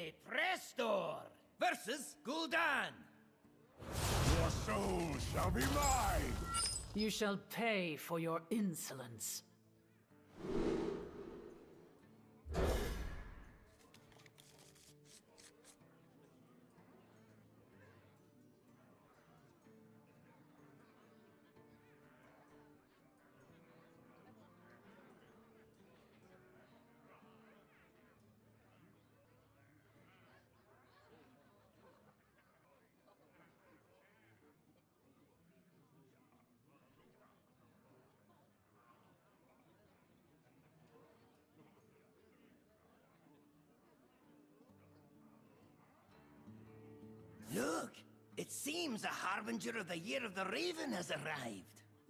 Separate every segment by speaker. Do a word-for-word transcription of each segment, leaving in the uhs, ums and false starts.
Speaker 1: Hey, Prestor! Versus Gul'dan!
Speaker 2: Your soul shall be mine!
Speaker 3: You shall pay for your insolence.
Speaker 1: Look! It seems a harbinger of the Year of the Raven has arrived.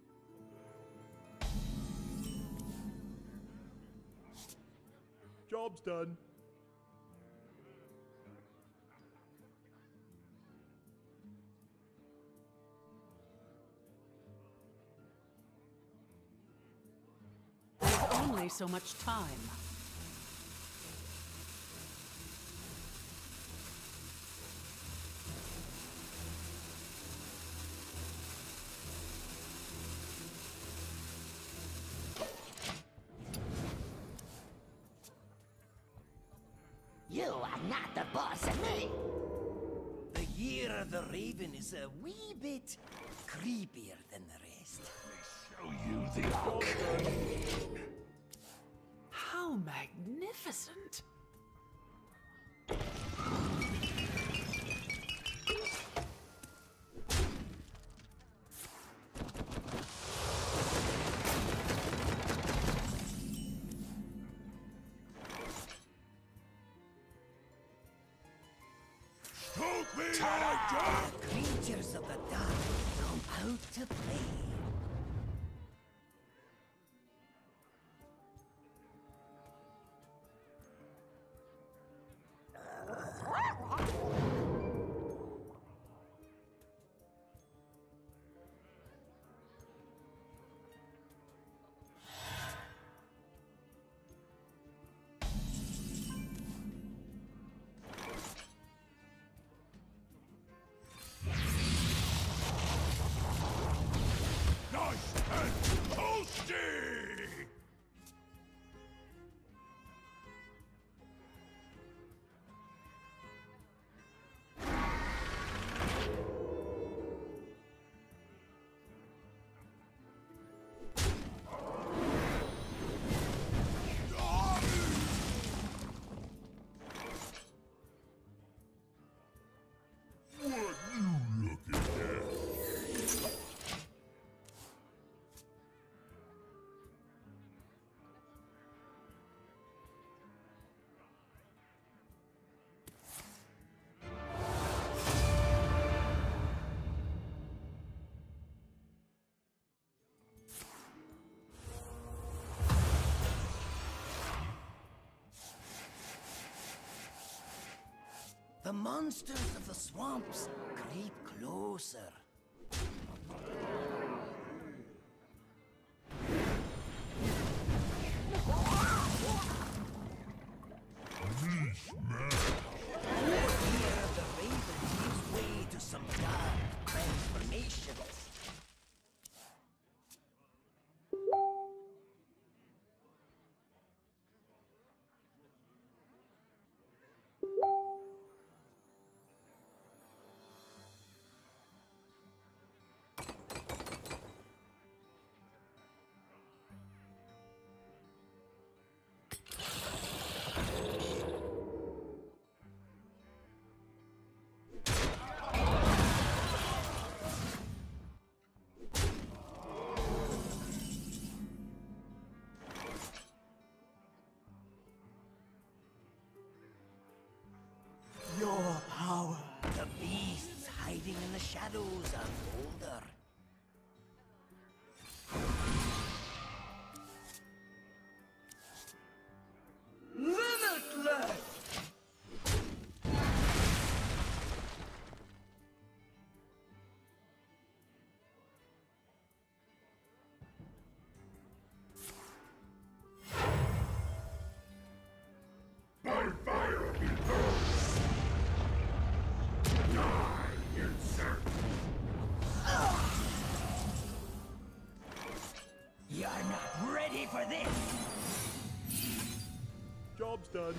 Speaker 2: Job's done.
Speaker 3: There's only so much time.
Speaker 1: You are not the boss of me! The Year of the Raven is a wee bit creepier than the rest.
Speaker 2: Show you the arcane.
Speaker 3: How magnificent!
Speaker 2: Stroke me, I
Speaker 1: Creatures of the dark come out to play.
Speaker 2: Nice and toasty! What you looking at?
Speaker 1: The monsters of the swamps creep closer.
Speaker 2: This man.
Speaker 1: The Year of the Raven gives way to some dark transformations. You're not ready for this!
Speaker 4: Job's done.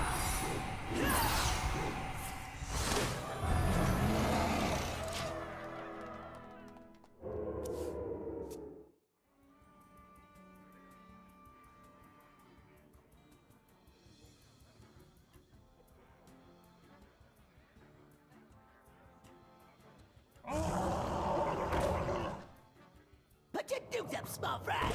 Speaker 1: Put your dukes up, small fry!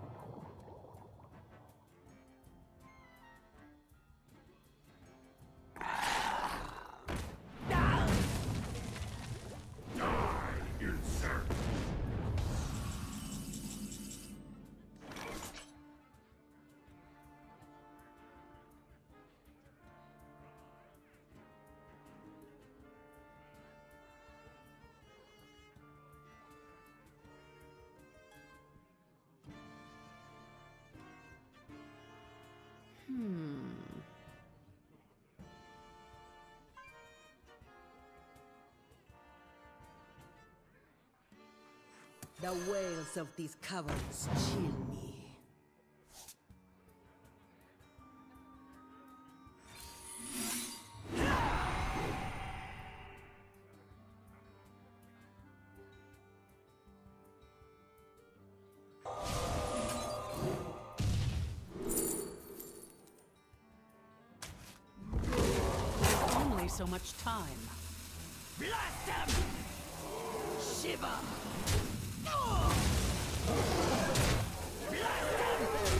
Speaker 3: Hmm.
Speaker 5: The wails of these caverns chill me.
Speaker 3: Only so much time.
Speaker 1: Blast him! Shiver! Oh! Blast him!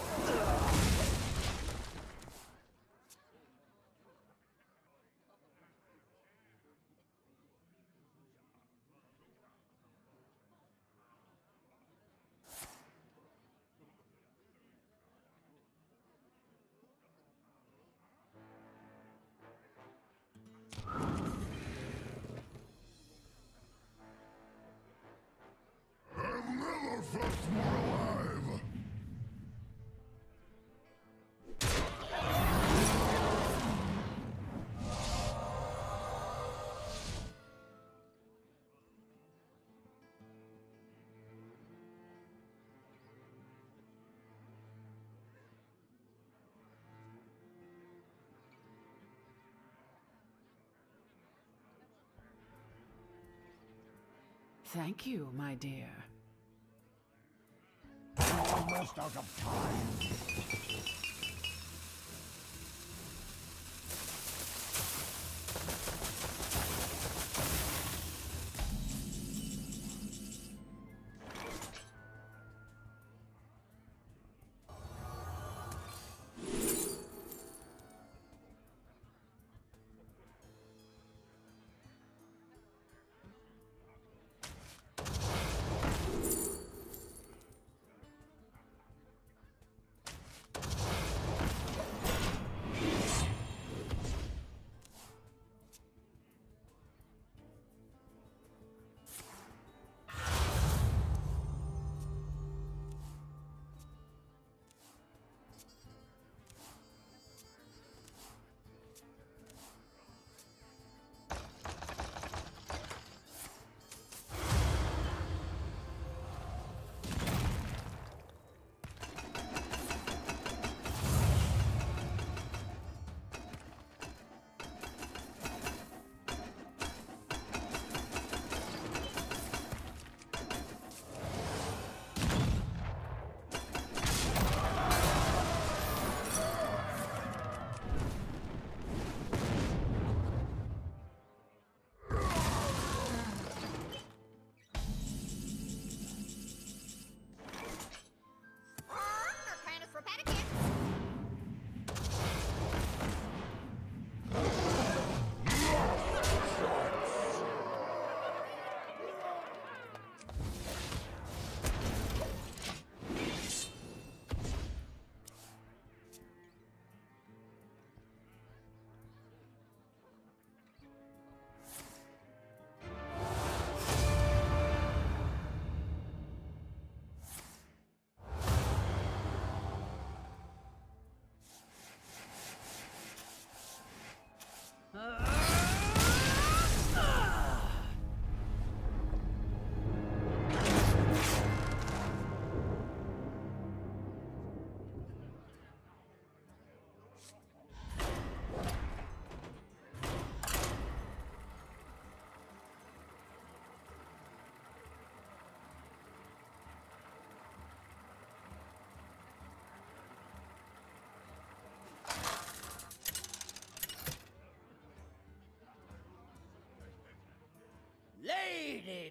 Speaker 2: I've never felt more alive!
Speaker 3: Thank you, my dear.
Speaker 2: Almost out of time.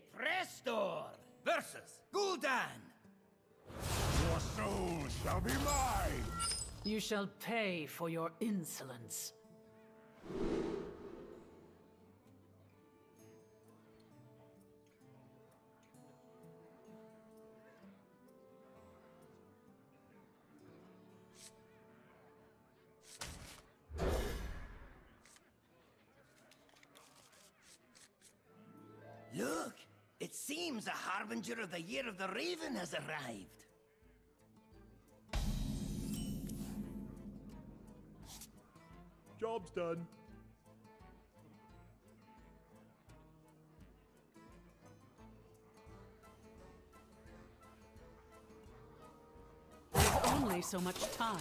Speaker 1: Prestor versus Gul'dan.
Speaker 2: Your soul shall be mine!
Speaker 3: You shall pay for your insolence.
Speaker 1: Look! It seems the harbinger of the Year of the Raven has arrived.
Speaker 4: Job's done.
Speaker 3: There's only so much time.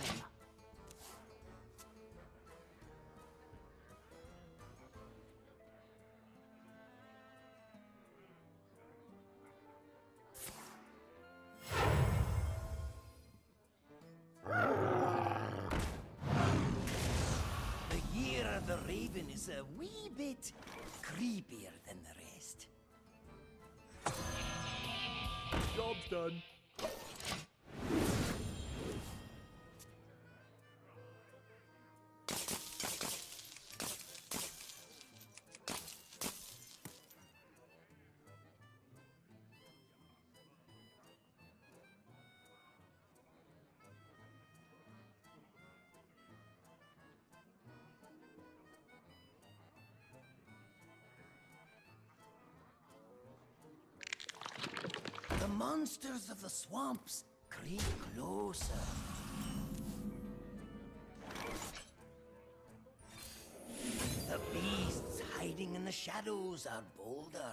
Speaker 1: The Raven is a wee bit creepier than the rest.
Speaker 4: Job's done.
Speaker 1: The monsters of the swamps creep closer. The beasts hiding in the shadows are bolder.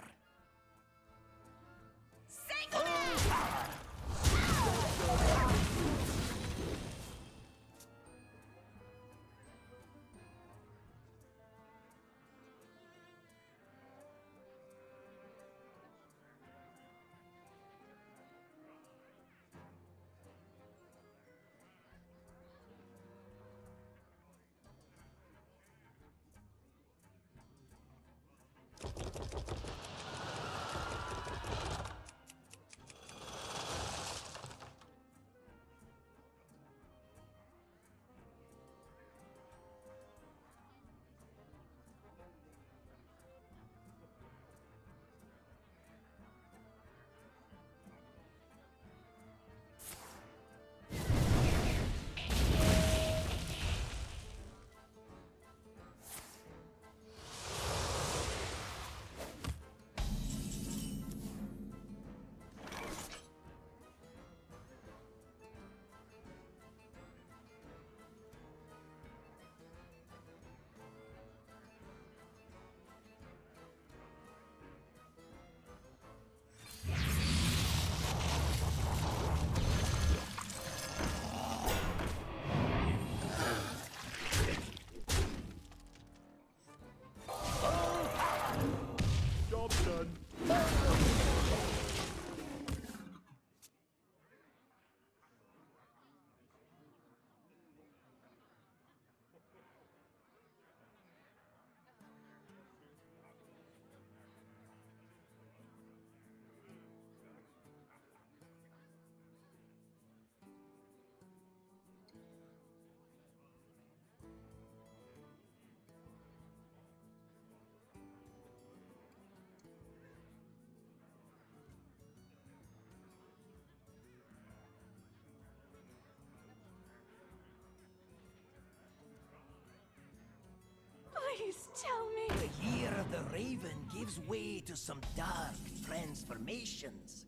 Speaker 6: Please tell me.
Speaker 1: The Year of the Raven gives way to some dark transformations.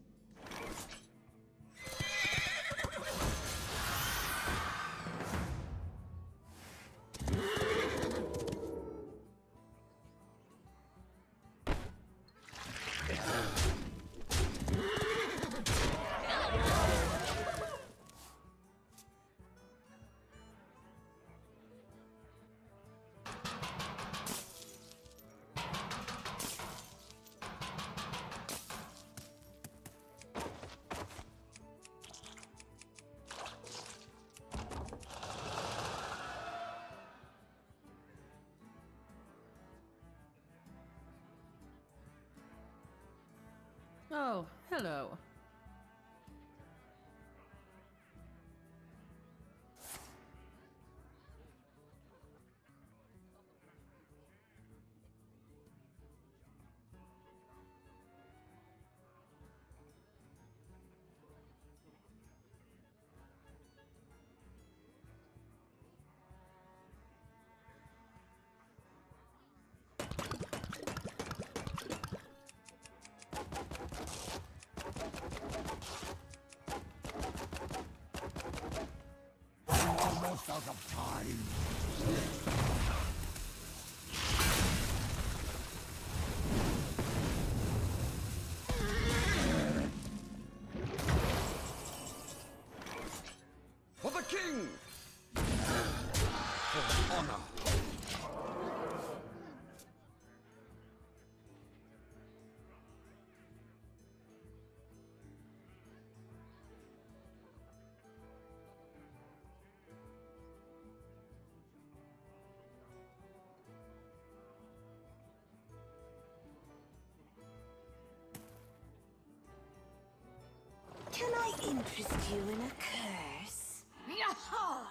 Speaker 3: Hello.
Speaker 2: Almost out of time.
Speaker 7: For the king! For honor!
Speaker 6: Can I interest you in a curse? Yahar!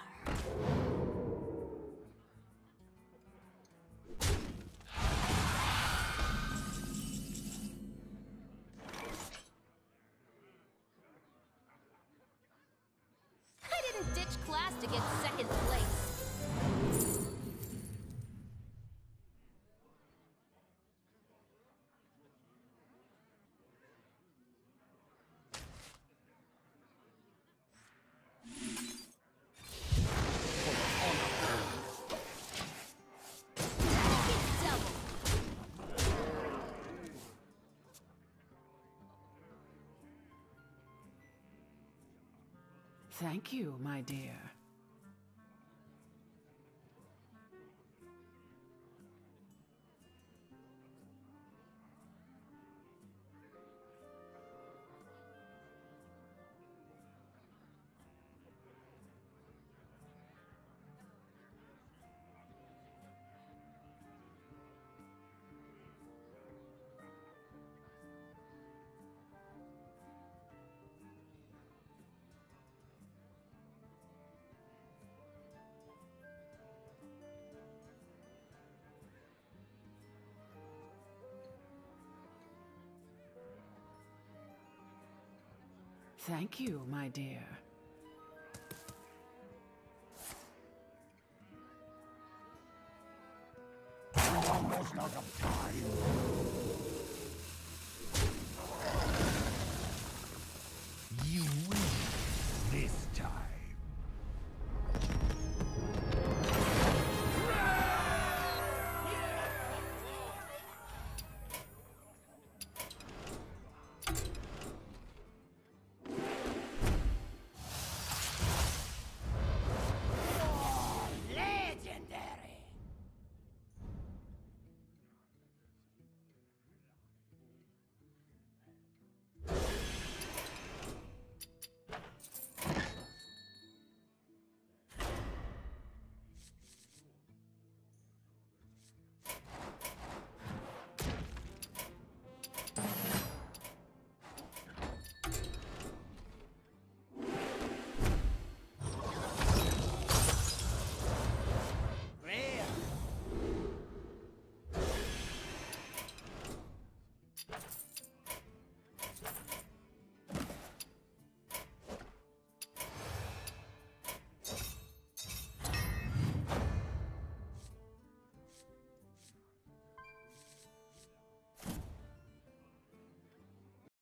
Speaker 8: I didn't ditch class to get second place.
Speaker 3: Thank you, my dear. Thank you, my dear.
Speaker 2: Almost out of time. You win this time.